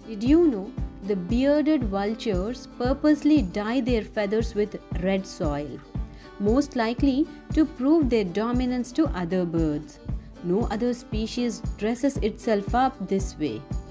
Did you know the bearded vultures purposely dye their feathers with red soil, most likely to prove their dominance to other birds? No other species dresses itself up this way.